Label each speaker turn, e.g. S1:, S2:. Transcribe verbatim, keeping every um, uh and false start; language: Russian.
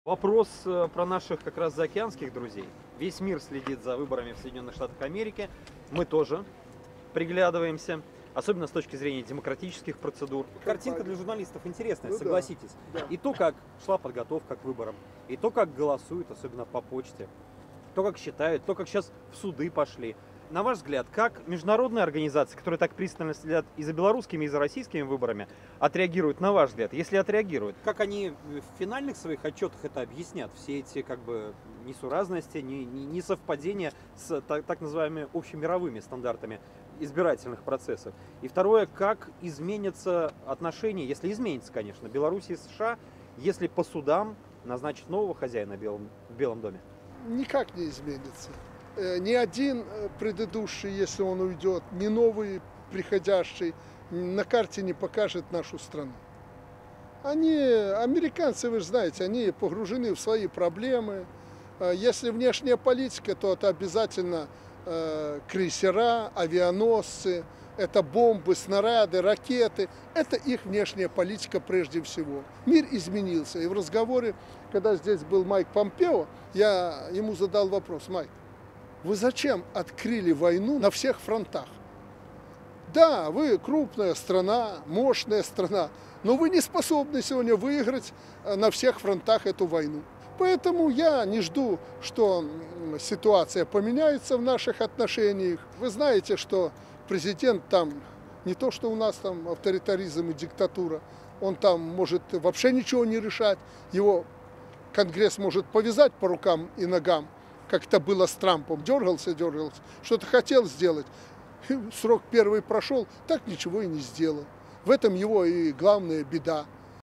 S1: Вопрос э, про наших как раз заокеанских друзей. Весь мир следит за выборами в Соединенных Штатах Америки. Мы тоже приглядываемся, особенно с точки зрения демократических процедур.
S2: Картинка для журналистов интересная,
S3: Ну да,
S2: согласитесь.
S3: да.
S2: И то, как шла подготовка к выборам, и то, как голосуют, особенно по почте, то, как считают, то, как сейчас в суды пошли. На ваш взгляд, как международные организации, которые так пристально следят и за белорусскими, и за российскими выборами, отреагируют, на ваш взгляд, если отреагируют? Как они в финальных своих отчетах это объяснят? Все эти как бы несуразности, не- не- несовпадения с так, так называемыми общемировыми стандартами избирательных процессов. И второе, как изменятся отношения, если изменится, конечно, Беларуси и США, если по судам назначат нового хозяина в Белом, в Белом доме?
S3: Никак не изменится. Э, Ни один э, предыдущий, если он уйдет, ни новый приходящий на карте не покажет нашу страну. Они, американцы, вы же знаете, они погружены в свои проблемы. Э, Если внешняя политика, то это обязательно э, крейсера, авианосцы, это бомбы, снаряды, ракеты. Это их внешняя политика прежде всего. Мир изменился. И в разговоре, когда здесь был Майк Помпео, я ему задал вопрос: Майк, вы зачем открыли войну на всех фронтах? Да, вы крупная страна, мощная страна, но вы не способны сегодня выиграть э, на всех фронтах эту войну. Поэтому я не жду, что м, ситуация поменяется в наших отношениях. Вы знаете, что президент там не то, что у нас там авторитаризм и диктатура, он там может вообще ничего не решать, его Конгресс может повязать по рукам и ногам, как это было с Трампом, дергался, дергался, что-то хотел сделать, срок первый прошел, так ничего и не сделал. В этом его и главная беда.